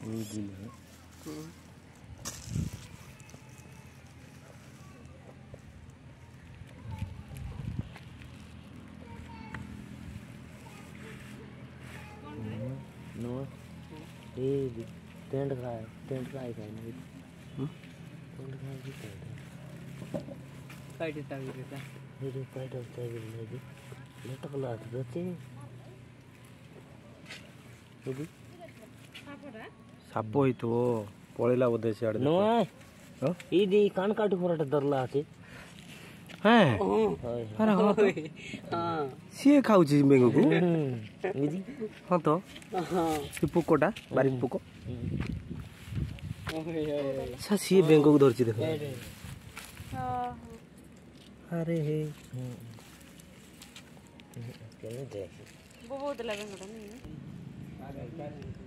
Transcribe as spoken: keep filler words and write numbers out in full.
ये दिल है। नो ये टेंट का है, टेंट का है नहीं। हम्म टेंट का भी टेंट काइट तावी रहता ये जो काइट तावी नहीं लेट कला आते ये सापड़ा साप ही तो पळेला बोधे से आडे नो ह ई दी कान काटी फोराटा दरला आछे हैं अरे हां तो हां सी खाऊ छी बेंगो को मिजी हां तो हां सी पुकोटा बारी पुको ओए सा सी बेंगो को धरची देखो हां अरे हे केने देख बहुत लगे नहीं